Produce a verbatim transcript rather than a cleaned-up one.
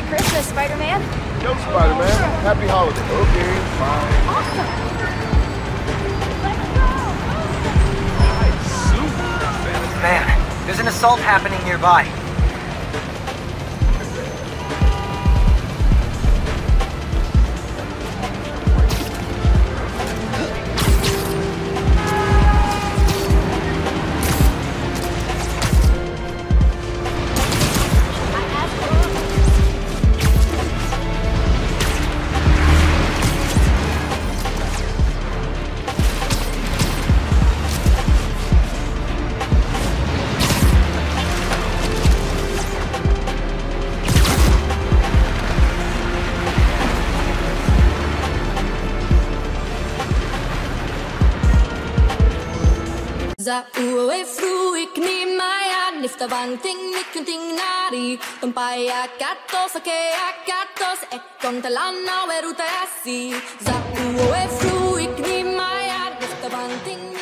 Merry Christmas, Spider-Man. Yo, Spider-Man. Happy holiday. Okay, fine. Awesome. Man, there's an assault happening nearby. Za uwe fruik ni maya nifta banting nikunting nari Tumpai akatos ake akatos ekon talana weruta yasi Za uwe fruik ni maya nifta banting